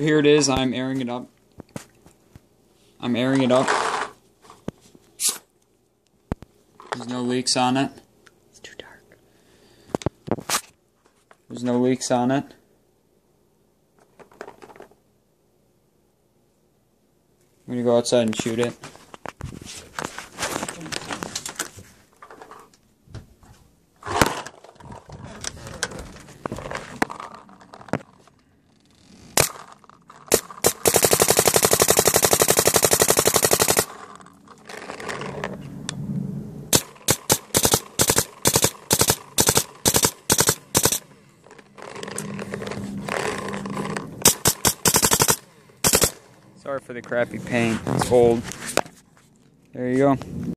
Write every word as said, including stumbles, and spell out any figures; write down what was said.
Here it is, I'm airing it up. I'm airing it up. There's no leaks on it. It's too dark. There's no leaks on it. I'm gonna go outside and shoot it. Sorry for the crappy paint, it's old. There you go.